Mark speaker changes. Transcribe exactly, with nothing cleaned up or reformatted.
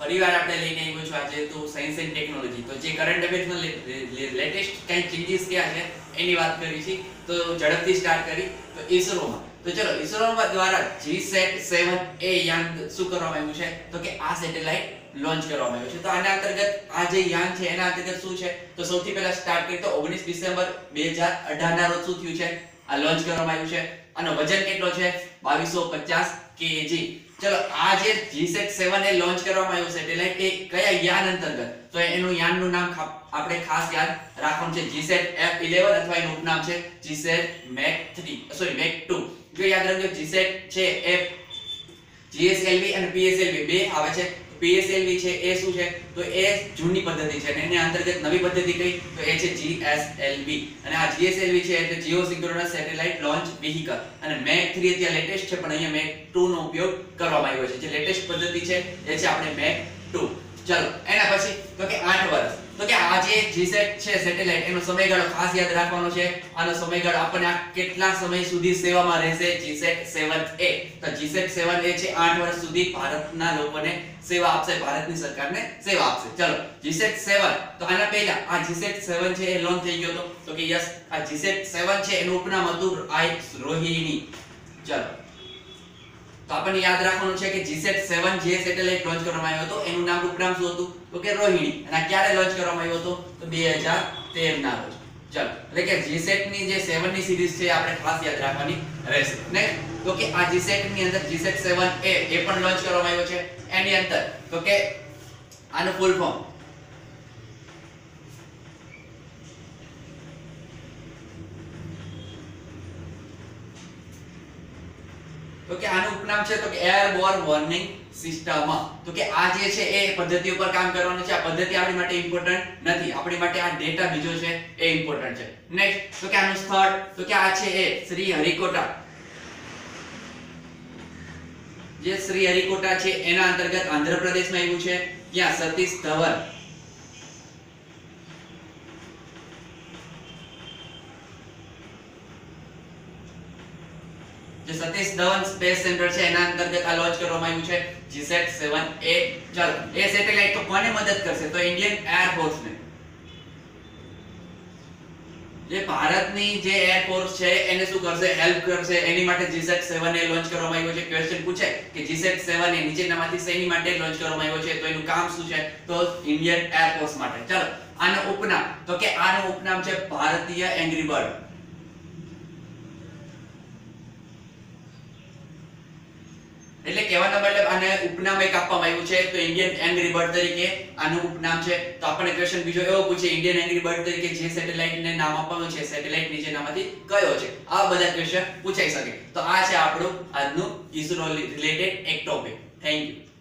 Speaker 1: ફરીવાર આપણે લઈને આવ્યો છું આજે તો સાયન્સ એન્ડ ટેકનોલોજી. તો જે કરંટ અફેર્સમાં લેટેસ્ટ કઈ ચેન્જીસ ક્યાં છે એની વાત કરી છે. તો ઝડપથી સ્ટાર્ટ કરી તો ઇસરોમાં. તો ચલો ઇસરોમાં દ્વારા જીસેટ સેવન એ યાન શું કરવામાં આવ્યું છે તો કે આ સેટેલાઇટ લોન્ચ કરવામાં આવ્યું છે. તો આના અંતર્ગત આ જે યાન છે એના અંતર્ગત શું છે તો સૌથી પહેલા સ્ટાર્ટ કરી તો ઓગણીસ ડિસેમ્બર બે હજાર અઢાર ના રોજ શું થયું છે આ લોન્ચ કરવામાં આવ્યું છે. આનો વજન કેટલો છે બાવીસો પચાસ કેજી. ચલો આ જે જીસેટ સેવન એ લોન્ચ કરવામાં આવ્યું સેટેલાઇટ એ કયા યાન અંતર્ગત તો એનું યાનનું નામ આપણે ખાસ યાદ રાખવાનું છે જીસેટ એફ ઇલેવન અથવા એનું ઉપનામ છે GSAT Mk three sorry Mk two. જો યાદ રાખજો જીસેટ છે એ જીએસએલવી અને પીએસએલવી બે આવે છે. પીએસએલવી છે એ શું છે તો એ જૂની પદ્ધતિ છે અને એની અંતર્ગત નવી પદ્ધતિ કઈ તો એ છે જીએસએલવી અને આ જીએસએલવી છે એટલે geosynchronous satellite launch vehicle અને મેક થ્રી અત્યારે લેટેસ્ટ છે પણ અહીંયા મેક ટુ નો ઉપયોગ કરવામાં આવ્યો છે. જે લેટેસ્ટ પદ્ધતિ છે એ છે આપણે મેક ટુ. ચલો એના પછી તો કે આઠ વર્ષ તો કે આ જે જીસેટ છે સેટેલાઇટ એનો સમયગાળો ખાસ યાદ રાખવાનો છે. આનો સમયગાળો આપણને આ કેટલા સમય સુધી સેવામાં રહેશે જીસેટ સેવન એ તો જીસેટ સેવન એ છે આઠ વર્ષ સુધી ભારતના લોકોને સેવા આપશે, ભારતની સરકારને સેવા આપશે. ચલો જીસેટ સેવન તો આના પહેલા આ જીસેટ સેવન છે એ લોન્ચ થઈ ગયો હતો તો કે યસ આ જીસેટ સેવન છે એનું ઉપનામ હતું આઈ રોહિણી. ચલો તો આપણને યાદ રાખવાનું છે કે જીસેટ સેવન જે સેટેલાઇટ લોન્ચ કરવામાં આવ્યો હતો એનું નામ ઉપનામ શું હતું તો કે રોહિણી અને આ ક્યારે લોન્ચ કરવામાં આવ્યો હતો તો બે હજાર તેર ના રોજ. ચલો એટલે કે જીસેટ ની જે સેવન ની સિરીઝ છે આપણે ખાસ યાદ રાખવાની રહેશે. નેક્સ્ટ તો કે આ જીસેટ ની અંદર જીસેટ સેવન એ એ પણ લોન્ચ કરવામાં આવ્યો છે. એની અંદર તો કે આનું ફૂલ ફોર્મ તો કે આનું ઉપનામ છે તો કે એરબોર્ન વોર્નિંગ સિસ્ટમ. તો કે આ જે છે એ પદ્ધતિ ઉપર કામ કરવાનું છે. આ પદ્ધતિ આપણી માટે ઇમ્પોર્ટન્ટ નથી, આપણી માટે આ ડેટા બીજો છે એ ઇમ્પોર્ટન્ટ છે. નેક્સ્ટ તો કે આનું સ્થળ તો કે આ છે એ શ્રી હરિકોટા. જે શ્રી હરિકોટા છે એના અંતર્ગત આંધ્રપ્રદેશમાં આવ્યું છે. ત્યાં સતીશ ધવન જે સતીશ ધવન સ્પેસ સેન્ટર છે એના અંતર્ગત આ લોન્ચ કરવામાં આવ્યું છે જીસેટ સેવન એ. ચલો એ સેટેલાઇટ તો કોને મદદ કરશે તો ઇન્ડિયન એર ફોર્સ ને. જે ભારતની જે એર ફોર્સ છે એને શું કરશે હેલ્પ કરશે એની માટે જીસેટ સેવન એ લોન્ચ કરવામાં આવ્યો છે. ક્વેશ્ચન પૂછે કે જીસેટ સેવન એ નીચેનામાંથી શેની માટે લોન્ચ કરવામાં આવ્યો છે તો એનું કામ શું છે તો ઇન્ડિયન એર ફોર્સ માટે. ચલો આનો ઉપનામ તો કે આનું ઉપનામ છે ભારતીય એંગ્રી બર્ડ. એટલે કહેવાનો મતલબ આને ઉપનામ એક આપવામાં આવ્યું છે તો ઇન્ડિયન એંગ્રી બર્ડ તરીકે આનું ઉપનામ છે. તો આપણને ક્વેશ્ચન બીજો એવો પૂછે ઇન્ડિયન એંગ્રી બર્ડ તરીકે જે સેટેલાઇટ ને નામ આપવાનું છે સેટેલાઇટ નીચેનામાંથી કયો છે. આ બધા ક્વેશ્ચન પૂછાઈ શકે. તો આ છે આપણું આજનું ઇસરો રિલેટેડ એક ટોપિક. Thank you.